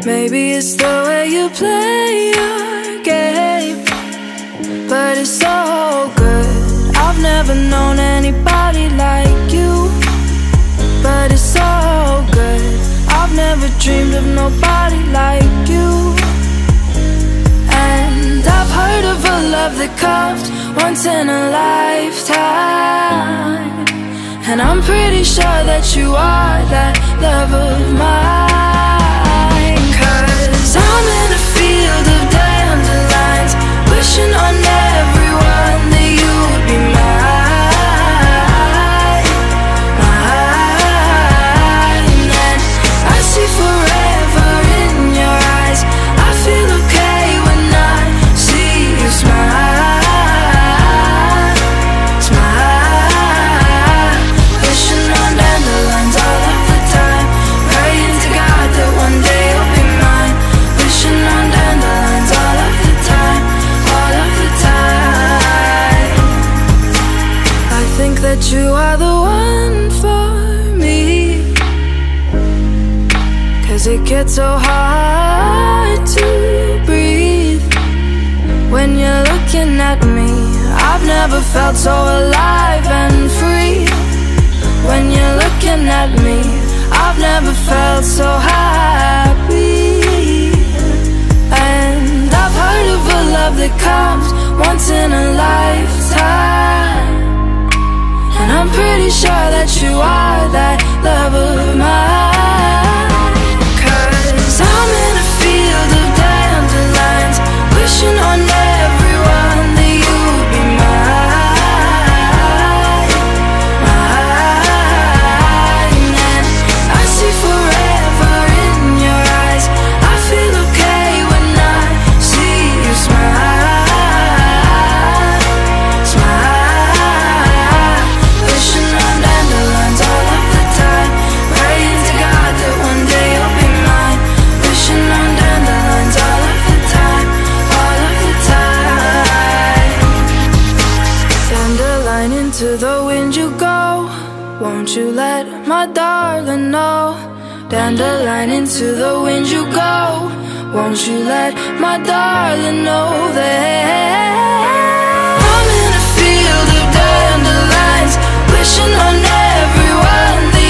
Maybe it's the way you play your game, but it's so good. I've never known anybody like you, but it's so good. I've never dreamed of nobody like you. And I've heard of a love that comes once in a lifetime, and I'm pretty sure that you are that love of mine. 'Cause I'm in a field of dandelions, wishing on everyone that you would be mine, mine. And I see forever in your eyes. I feel okay when I see you smile, smile. Wishing on dandelions all of the time, praying to God that one day you'll be mine. Wishing on dandelions all of the time, all of the time. I think that you are the one for me, 'cause it gets so hard to breathe when you're looking at me. I've never felt so alive and free. When you're looking at me, I've never felt so happy. And I've heard of a love that comes once in a lifetime, and I'm pretty sure that you are that love of mine. 'Cause I'm in a field of dandelions, wishing on everyone that you would be mine, mine. And I see forever in your eyes. I feel okay when I see you smile, smile. Wishing on dandelions all of the time, praying to God that one day you'll be mine. Wishing on dandelions all of the time, all of the time. Dandelion, into the wind you go, won't you let my darling know? Dandelion, into the wind you go, won't you let my darling know that I'm in a field of dandelions, wishing on everyone that